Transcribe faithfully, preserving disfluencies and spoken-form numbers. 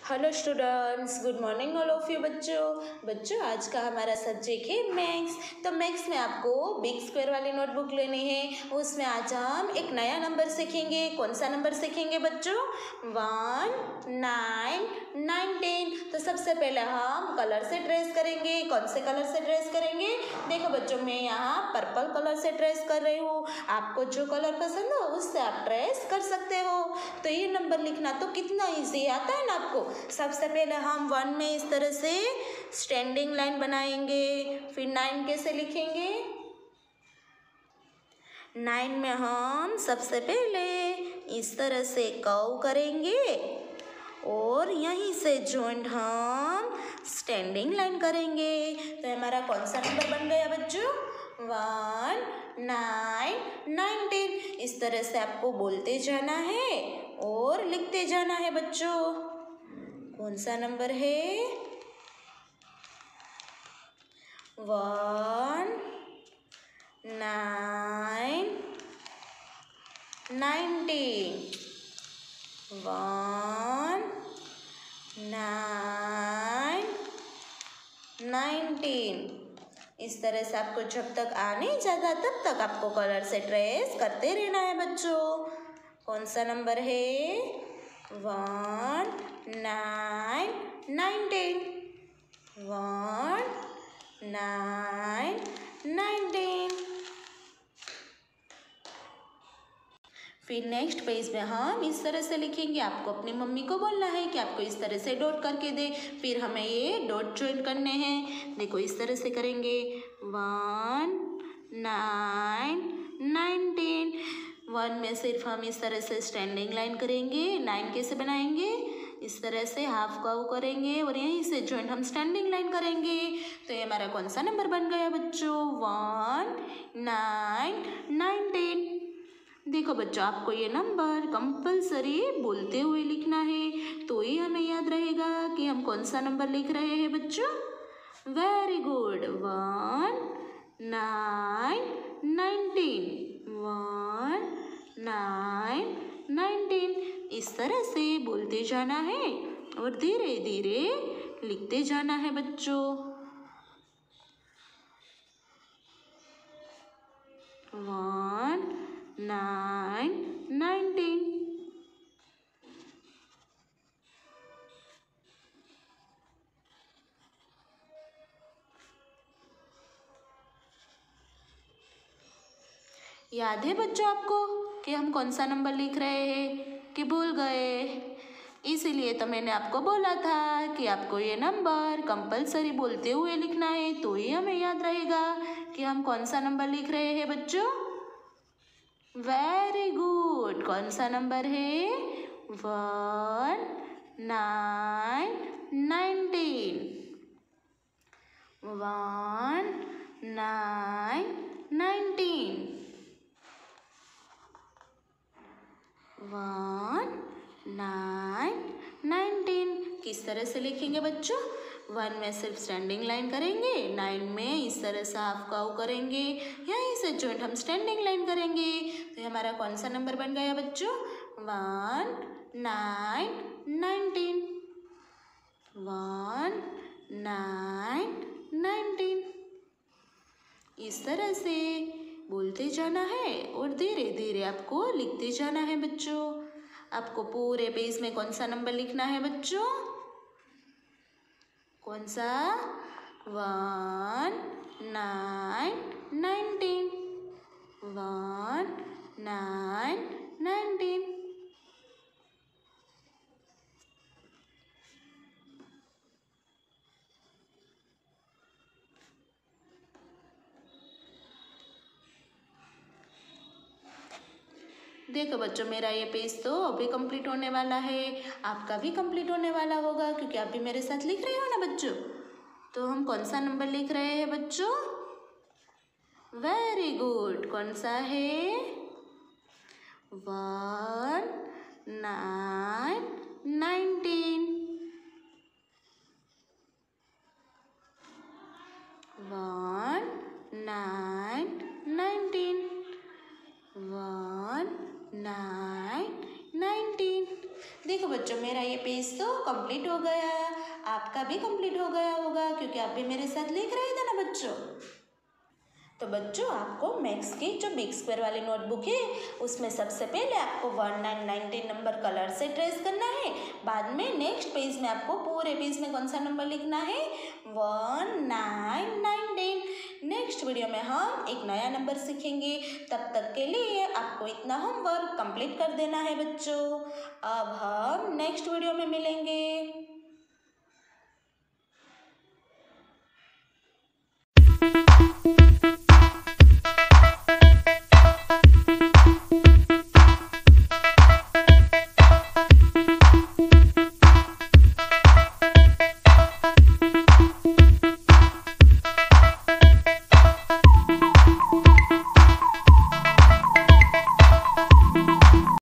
Hello students, good morning all of you. बच्चों बच्चों आज का हमारा सब्जेक्ट है मैथ्स। तो मैथ्स में आपको बिग स्क्वायर वाली नोटबुक लेनी है। उसमें आज हम एक नया नंबर सीखेंगे। कौन सा नंबर सीखेंगे बच्चों? One, nine, nineteen. तो सबसे पहले हम कलर से ट्रेस करेंगे। कौन से कलर से ट्रेस करेंगे? देखो बच्चों, मैं यहाँ पर्पल कलर से ट्रेस कर रही हूँ। आपको जो कलर पसंद हो उससे आप ट्रेस कर सकते हो। तो ये नंबर लिखना तो कितना ईजी आता है ना आपको। सबसे पहले हम वन में इस तरह से स्टैंडिंग लाइन बनाएंगे। फिर नाइन कैसे लिखेंगे? नाइन में हम सबसे पहले इस तरह से कर्व करेंगे और यहीं से जॉइंट हम स्टैंडिंग लाइन करेंगे। तो हमारा कौन सा नंबर बन गया बच्चों? One, nine, nineteen. इस तरह से आपको बोलते जाना है और लिखते जाना है बच्चों। कौन सा नंबर है? One, nine, nineteen. One, nine, nineteen. इस तरह से आपको जब तक आ नहीं जाता तब तक आपको कलर से ट्रेस करते रहना है बच्चों। कौन सा नंबर है? One, nine, nineteen. One, nine, nineteen. फिर नेक्स्ट पेज में हम इस तरह से लिखेंगे। आपको अपनी मम्मी को बोलना है कि आपको इस तरह से डॉट करके दे। फिर हमें ये डॉट ज्वाइन करने हैं। देखो इस तरह से करेंगे। One, nine, nineteen. वन में सिर्फ हम इस तरह से स्टैंडिंग लाइन करेंगे। नाइन कैसे बनाएंगे? इस तरह से हाफ कर्व करेंगे और यहीं से जॉइंट हम स्टैंडिंग लाइन करेंगे। तो ये हमारा कौन सा नंबर बन गया बच्चों? One, nine, nineteen. देखो बच्चों, आपको ये नंबर कंपलसरी बोलते हुए लिखना है, तो ही हमें याद रहेगा कि हम कौन सा नंबर लिख रहे हैं बच्चों। Very good. One, nine, nineteen. One, nine, nineteen. इस तरह से बोलते जाना है और धीरे धीरे लिखते जाना है बच्चों। One, nine, nineteen. याद है बच्चों आपको कि हम कौन सा नंबर लिख रहे हैं कि भूल गए? इसीलिए तो मैंने आपको बोला था कि आपको ये नंबर कंपलसरी बोलते हुए लिखना है, तो ही हमें याद रहेगा कि हम कौन सा नंबर लिख रहे हैं बच्चों। Very good. कौन सा नंबर है? One, nine, nineteen. One, nine, nineteen. One, nine, nineteen. किस तरह से लिखेंगे बच्चों? वन में सिर्फ स्टैंडिंग लाइन करेंगे। नाइन में इस तरह से हाफ कर्व करेंगे। यहीं से जॉइंट हम स्टैंडिंग लाइन करेंगे। तो ये हमारा कौन सा नंबर बन गया बच्चों? One, nine, nineteen. One, nine, nineteen. इस तरह से बोलते जाना है और धीरे धीरे आपको लिखते जाना है बच्चों। आपको पूरे पेज में कौन सा नंबर लिखना है बच्चों? कौन सा? One, nine, nineteen. One, nine, nineteen. देखो बच्चों, मेरा ये पेज तो अभी कंप्लीट होने वाला है। आपका भी कंप्लीट होने वाला होगा क्योंकि आप भी मेरे साथ लिख रहे हो ना बच्चों। तो हम कौन सा नंबर लिख रहे हैं बच्चों? Very good. कौन सा है? One, nine, nineteen. One, nine, nineteen. One, nine, nineteen. देखो बच्चों, मेरा ये पेज तो कंप्लीट हो गया, आपका भी कंप्लीट हो गया होगा क्योंकि आप भी मेरे साथ लिख रहे थे ना बच्चों। तो बच्चों, आपको मैथ्स की जो बिग स्क्वायर वाली नोटबुक है उसमें सबसे पहले आपको one nine nineteen number colour से ट्रेस करना है। बाद में नेक्स्ट पेज में आपको पूरे पेज में कौन सा नंबर लिखना है, one nine nineteen. Next video में हम एक नया नंबर सीखेंगे। तब तक के लिए आपको इतना होमवर्क कंप्लीट कर देना है बच्चों। अब हम नेक्स्ट वीडियो में मिलेंगे।